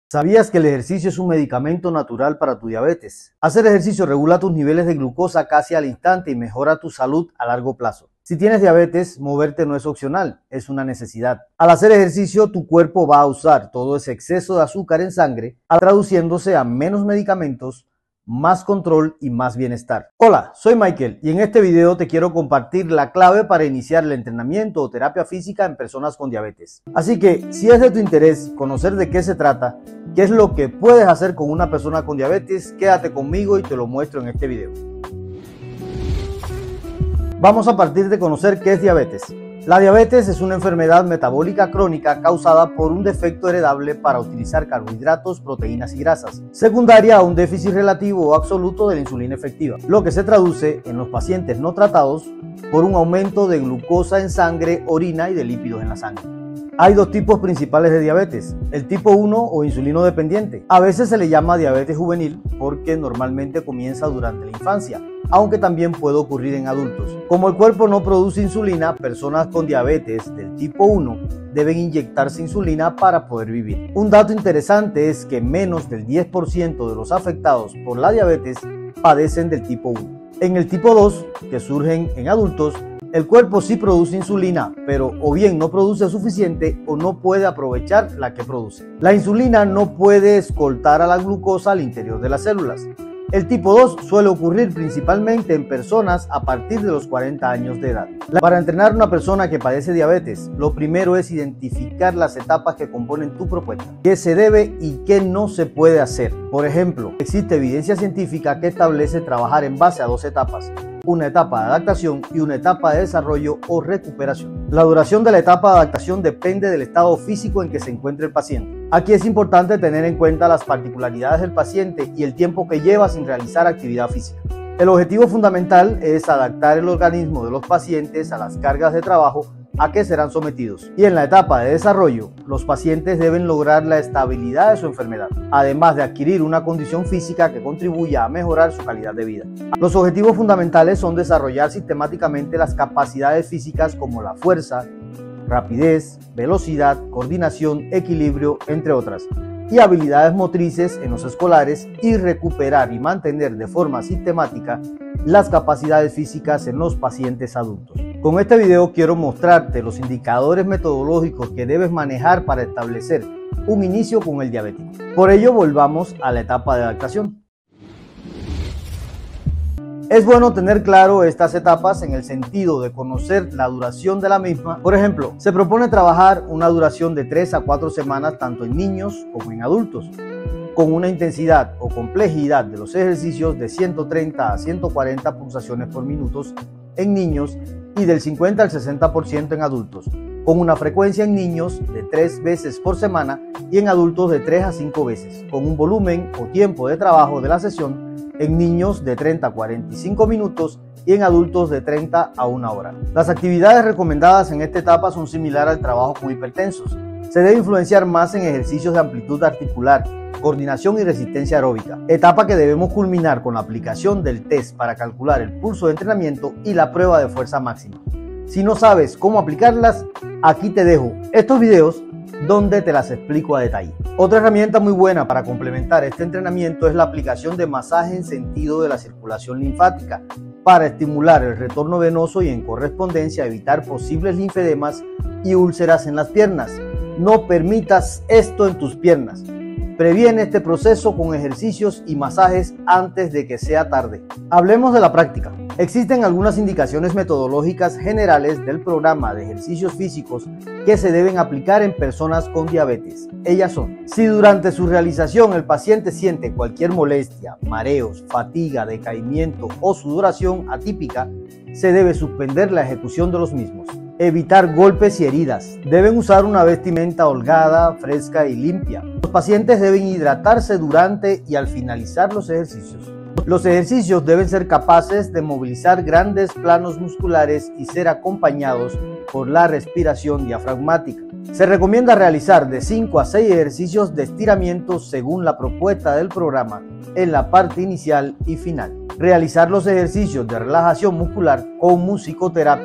¿Sabías que el ejercicio es un medicamento natural para tu diabetes? Hacer ejercicio regula tus niveles de glucosa casi al instante y mejora tu salud a largo plazo. Si tienes diabetes, moverte no es opcional, es una necesidad. Al hacer ejercicio, tu cuerpo va a usar todo ese exceso de azúcar en sangre, traduciéndose a menos medicamentos, más control y más bienestar. Hola, soy Michael y en este video te quiero compartir la clave para iniciar el entrenamiento o terapia física en personas con diabetes. Así que, si es de tu interés conocer de qué se trata, qué es lo que puedes hacer con una persona con diabetes, quédate conmigo y te lo muestro en este video. Vamos a partir de conocer qué es diabetes. La diabetes es una enfermedad metabólica crónica causada por un defecto heredable para utilizar carbohidratos, proteínas y grasas, secundaria a un déficit relativo o absoluto de la insulina efectiva, lo que se traduce en los pacientes no tratados por un aumento de glucosa en sangre, orina y de lípidos en la sangre. Hay dos tipos principales de diabetes, el tipo 1 o insulino dependiente. A veces se le llama diabetes juvenil porque normalmente comienza durante la infancia, aunque también puede ocurrir en adultos. Como el cuerpo no produce insulina, personas con diabetes del tipo 1 deben inyectarse insulina para poder vivir. Un dato interesante es que menos del 10% de los afectados por la diabetes padecen del tipo 1. En el tipo 2, que surgen en adultos, el cuerpo sí produce insulina, pero o bien no produce suficiente o no puede aprovechar la que produce. La insulina no puede escoltar a la glucosa al interior de las células. El tipo 2 suele ocurrir principalmente en personas a partir de los 40 años de edad. Para entrenar a una persona que padece diabetes, lo primero es identificar las etapas que componen tu propuesta, qué se debe y qué no se puede hacer. Por ejemplo, existe evidencia científica que establece trabajar en base a dos etapas, una etapa de adaptación y una etapa de desarrollo o recuperación. La duración de la etapa de adaptación depende del estado físico en que se encuentre el paciente. Aquí es importante tener en cuenta las particularidades del paciente y el tiempo que lleva sin realizar actividad física. El objetivo fundamental es adaptar el organismo de los pacientes a las cargas de trabajo a que serán sometidos. Y en la etapa de desarrollo, los pacientes deben lograr la estabilidad de su enfermedad, además de adquirir una condición física que contribuya a mejorar su calidad de vida. Los objetivos fundamentales son desarrollar sistemáticamente las capacidades físicas como la fuerza, rapidez, velocidad, coordinación, equilibrio, entre otras, y habilidades motrices en los escolares y recuperar y mantener de forma sistemática las capacidades físicas en los pacientes adultos. Con este video quiero mostrarte los indicadores metodológicos que debes manejar para establecer un inicio con el diabético. Por ello, volvamos a la etapa de adaptación. Es bueno tener claro estas etapas en el sentido de conocer la duración de la misma. Por ejemplo, se propone trabajar una duración de 3 a 4 semanas tanto en niños como en adultos, con una intensidad o complejidad de los ejercicios de 130 a 140 pulsaciones por minuto en niños y del 50 al 60% en adultos, con una frecuencia en niños de 3 veces por semana y en adultos de 3 a 5 veces, con un volumen o tiempo de trabajo de la sesión en niños de 30 a 45 minutos y en adultos de 30 a 1 hora. Las actividades recomendadas en esta etapa son similares al trabajo con hipertensos. Se debe influenciar más en ejercicios de amplitud articular, coordinación y resistencia aeróbica, etapa que debemos culminar con la aplicación del test para calcular el pulso de entrenamiento y la prueba de fuerza máxima. Si no sabes cómo aplicarlas, aquí te dejo estos videos donde te las explico a detalle. Otra herramienta muy buena para complementar este entrenamiento es la aplicación de masaje en sentido de la circulación linfática para estimular el retorno venoso y en correspondencia evitar posibles linfedemas y úlceras en las piernas. No permitas esto en tus piernas. Previene este proceso con ejercicios y masajes antes de que sea tarde. Hablemos de la práctica. Existen algunas indicaciones metodológicas generales del programa de ejercicios físicos que se deben aplicar en personas con diabetes. Ellas son: si durante su realización el paciente siente cualquier molestia, mareos, fatiga, decaimiento o sudoración atípica, se debe suspender la ejecución de los mismos. Evitar golpes y heridas. Deben usar una vestimenta holgada, fresca y limpia. Los pacientes deben hidratarse durante y al finalizar los ejercicios. Los ejercicios deben ser capaces de movilizar grandes planos musculares y ser acompañados por la respiración diafragmática. Se recomienda realizar de 5 a 6 ejercicios de estiramiento según la propuesta del programa en la parte inicial y final. Realizar los ejercicios de relajación muscular con musicoterapia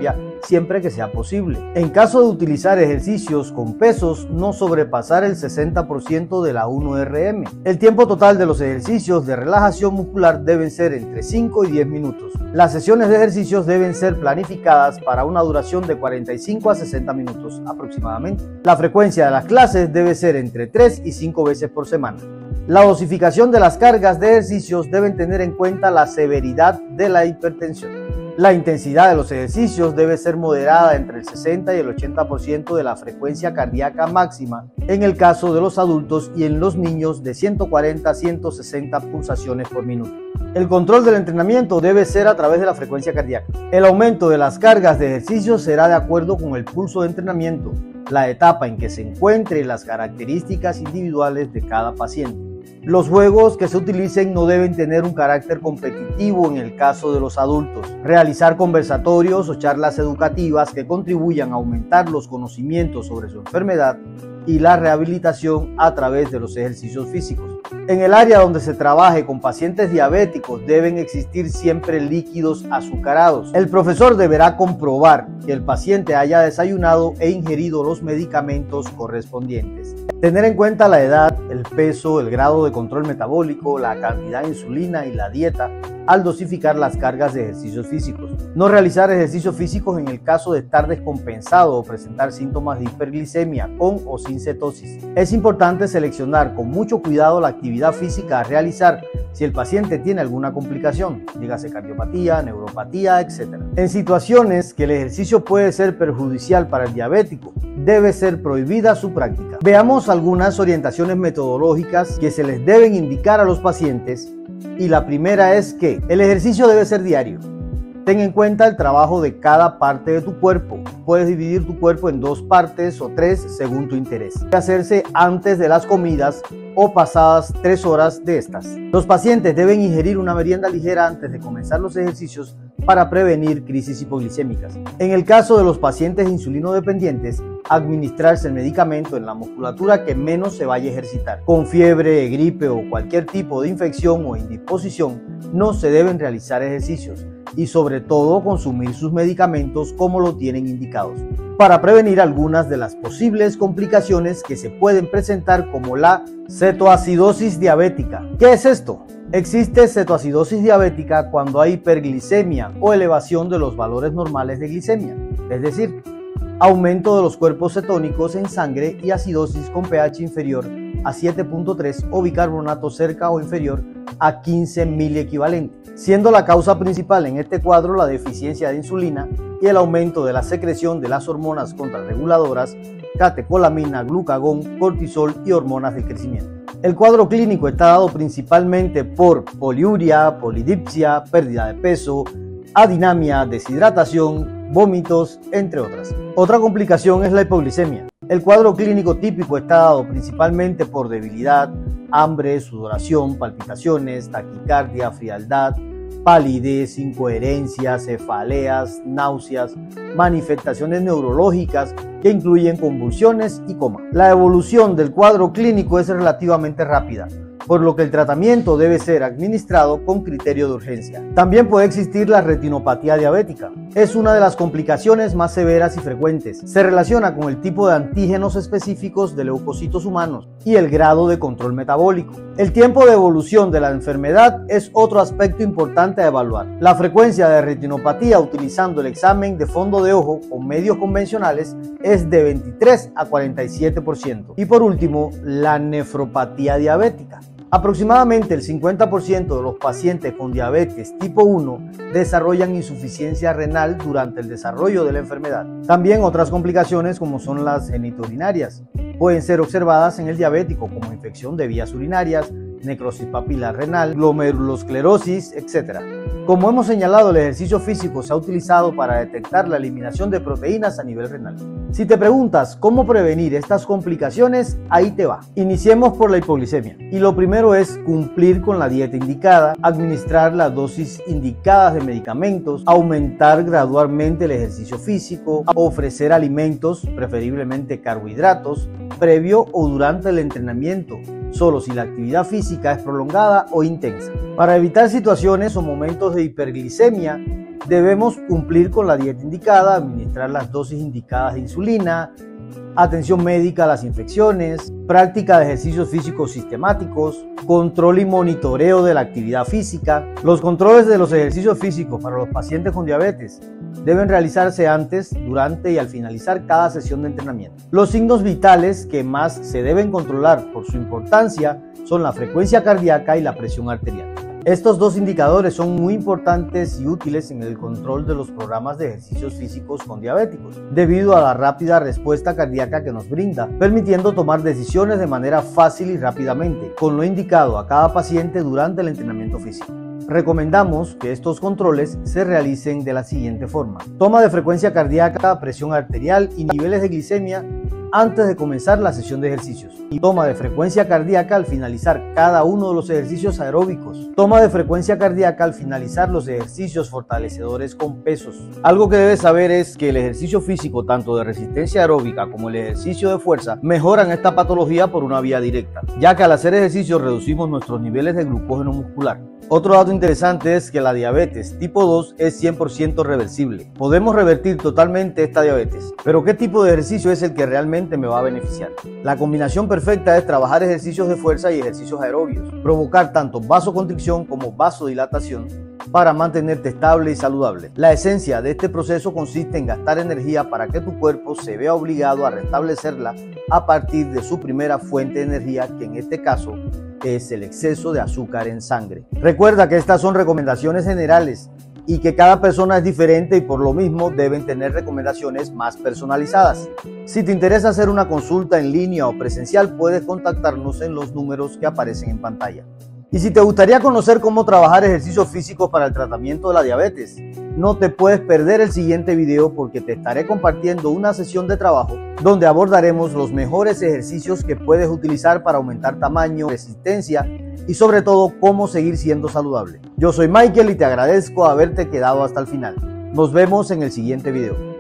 siempre que sea posible. En caso de utilizar ejercicios con pesos, no sobrepasar el 60% de la 1RM. El tiempo total de los ejercicios de relajación muscular deben ser entre 5 y 10 minutos. Las sesiones de ejercicios deben ser planificadas para una duración de 45 a 60 minutos aproximadamente. La frecuencia de las clases debe ser entre 3 y 5 veces por semana. La dosificación de las cargas de ejercicios deben tener en cuenta la severidad de la hipertensión. La intensidad de los ejercicios debe ser moderada entre el 60 y el 80% de la frecuencia cardíaca máxima en el caso de los adultos y en los niños de 140 a 160 pulsaciones por minuto. El control del entrenamiento debe ser a través de la frecuencia cardíaca. El aumento de las cargas de ejercicio será de acuerdo con el pulso de entrenamiento, la etapa en que se encuentre y las características individuales de cada paciente. Los juegos que se utilicen no deben tener un carácter competitivo en el caso de los adultos. Realizar conversatorios o charlas educativas que contribuyan a aumentar los conocimientos sobre su enfermedad y la rehabilitación a través de los ejercicios físicos. En el área donde se trabaje con pacientes diabéticos deben existir siempre líquidos azucarados. El profesor deberá comprobar que el paciente haya desayunado e ingerido los medicamentos correspondientes. Tener en cuenta la edad, el peso, el grado de control metabólico, la cantidad de insulina y la dieta al dosificar las cargas de ejercicios físicos. No realizar ejercicios físicos en el caso de estar descompensado o presentar síntomas de hiperglicemia con o sin cetosis. Es importante seleccionar con mucho cuidado la actividad física a realizar si el paciente tiene alguna complicación, dígase cardiopatía, neuropatía, etc. En situaciones que el ejercicio puede ser perjudicial para el diabético, debe ser prohibida su práctica. Veamos algunas orientaciones metodológicas que se les deben indicar a los pacientes. Y la primera es que el ejercicio debe ser diario. Ten en cuenta el trabajo de cada parte de tu cuerpo. Puedes dividir tu cuerpo en 2 partes o 3 según tu interés. Debe hacerse antes de las comidas o pasadas 3 horas de estas. Los pacientes deben ingerir una merienda ligera antes de comenzar los ejercicios para prevenir crisis hipoglicémicas. En el caso de los pacientes insulinodependientes, administrarse el medicamento en la musculatura que menos se vaya a ejercitar. Con fiebre, gripe o cualquier tipo de infección o indisposición, no se deben realizar ejercicios y sobre todo consumir sus medicamentos como lo tienen indicados, para prevenir algunas de las posibles complicaciones que se pueden presentar como la cetoacidosis diabética. ¿Qué es esto? Existe cetoacidosis diabética cuando hay hiperglicemia o elevación de los valores normales de glicemia, es decir, aumento de los cuerpos cetónicos en sangre y acidosis con pH inferior a 7.3 o bicarbonato cerca o inferior a 15 miliequivalente, siendo la causa principal en este cuadro la deficiencia de insulina y el aumento de la secreción de las hormonas contrarreguladoras, catecolamina, glucagón, cortisol y hormonas del crecimiento. El cuadro clínico está dado principalmente por poliuria, polidipsia, pérdida de peso, adinamia, deshidratación, vómitos, entre otras. Otra complicación es la hipoglicemia. El cuadro clínico típico está dado principalmente por debilidad, hambre, sudoración, palpitaciones, taquicardia, frialdad, palidez, incoherencias, cefaleas, náuseas, manifestaciones neurológicas que incluyen convulsiones y coma. La evolución del cuadro clínico es relativamente rápida, por lo que el tratamiento debe ser administrado con criterio de urgencia. También puede existir la retinopatía diabética. Es una de las complicaciones más severas y frecuentes. Se relaciona con el tipo de antígenos específicos de leucocitos humanos y el grado de control metabólico. El tiempo de evolución de la enfermedad es otro aspecto importante a evaluar. La frecuencia de retinopatía utilizando el examen de fondo de ojo con medios convencionales es de 23 a 47%. Y por último, la nefropatía diabética. Aproximadamente el 50% de los pacientes con diabetes tipo 1 desarrollan insuficiencia renal durante el desarrollo de la enfermedad. También otras complicaciones como son las genitourinarias pueden ser observadas en el diabético como infección de vías urinarias, necrosis papilar renal, glomerulosclerosis, etc. Como hemos señalado, el ejercicio físico se ha utilizado para detectar la eliminación de proteínas a nivel renal. Si te preguntas cómo prevenir estas complicaciones, ahí te va. Iniciemos por la hipoglicemia. Y lo primero es cumplir con la dieta indicada, administrar las dosis indicadas de medicamentos, aumentar gradualmente el ejercicio físico, ofrecer alimentos, preferiblemente carbohidratos, previo o durante el entrenamiento, solo si la actividad física es prolongada o intensa. Para evitar situaciones o momentos de hiperglicemia, Debemos cumplir con la dieta indicada, administrar las dosis indicadas de insulina, atención médica a las infecciones, práctica de ejercicios físicos sistemáticos, control y monitoreo de la actividad física. Los controles de los ejercicios físicos para los pacientes con diabetes deben realizarse antes, durante y al finalizar cada sesión de entrenamiento. Los signos vitales que más se deben controlar por su importancia son la frecuencia cardíaca y la presión arterial. Estos dos indicadores son muy importantes y útiles en el control de los programas de ejercicios físicos con diabéticos, debido a la rápida respuesta cardíaca que nos brinda, permitiendo tomar decisiones de manera fácil y rápidamente, con lo indicado a cada paciente durante el entrenamiento físico. Recomendamos que estos controles se realicen de la siguiente forma: toma de frecuencia cardíaca, presión arterial y niveles de glicemia antes de comenzar la sesión de ejercicios, y toma de frecuencia cardíaca al finalizar cada uno de los ejercicios aeróbicos. Toma de frecuencia cardíaca al finalizar los ejercicios fortalecedores con pesos. Algo que debes saber es que el ejercicio físico, tanto de resistencia aeróbica como el ejercicio de fuerza, mejoran esta patología por una vía directa, ya que al hacer ejercicio reducimos nuestros niveles de glucógeno muscular. Otro dato interesante es que la diabetes tipo 2 es 100% reversible. Podemos revertir totalmente esta diabetes. Pero ¿qué tipo de ejercicio es el que realmente me va a beneficiar? La combinación perfecta es trabajar ejercicios de fuerza y ejercicios aerobios, provocar tanto vasoconstricción como vasodilatación para mantenerte estable y saludable. La esencia de este proceso consiste en gastar energía para que tu cuerpo se vea obligado a restablecerla a partir de su primera fuente de energía, que en este caso es el exceso de azúcar en sangre. Recuerda que estas son recomendaciones generales y que cada persona es diferente y por lo mismo deben tener recomendaciones más personalizadas. Si te interesa hacer una consulta en línea o presencial, puedes contactarnos en los números que aparecen en pantalla. Y si te gustaría conocer cómo trabajar ejercicios físicos para el tratamiento de la diabetes, no te puedes perder el siguiente video, porque te estaré compartiendo una sesión de trabajo donde abordaremos los mejores ejercicios que puedes utilizar para aumentar tamaño, resistencia y sobre todo cómo seguir siendo saludable. Yo soy Michael y te agradezco haberte quedado hasta el final. Nos vemos en el siguiente video.